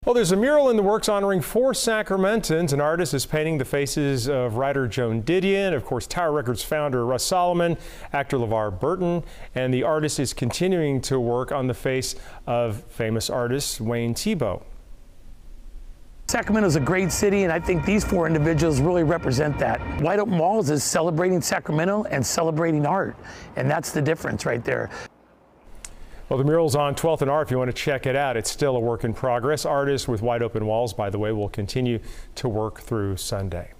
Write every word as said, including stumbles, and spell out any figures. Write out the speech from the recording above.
Well, there's a mural in the works honoring four Sacramentans. An artist is painting the faces of writer Joan Didion, of course, Tower Records founder Russ Solomon, actor LeVar Burton, and the artist is continuing to work on the face of famous artist Wayne Thiebaud. Sacramento is a great city, and I think these four individuals really represent that. White Open Walls is celebrating Sacramento and celebrating art, and that's the difference right there. Well, the mural's on twelfth and R if you want to check it out. It's still a work in progress. Artists with Wide Open Walls, by the way, will continue to work through Sunday.